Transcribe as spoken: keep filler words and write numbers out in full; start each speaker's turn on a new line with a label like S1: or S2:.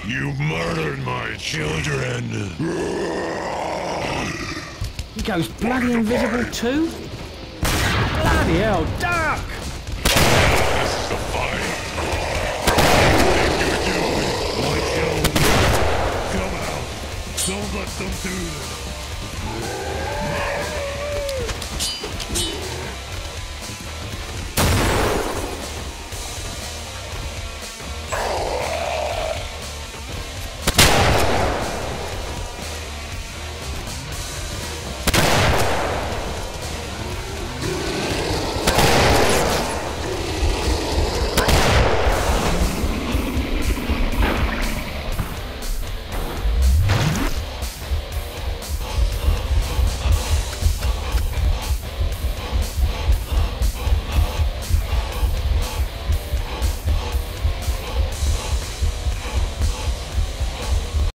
S1: You murdered my children.
S2: He goes bloody invisible too? Bloody hell, duck!
S1: This is the fight. What are you doing? My children. Come out. Don't let them do this.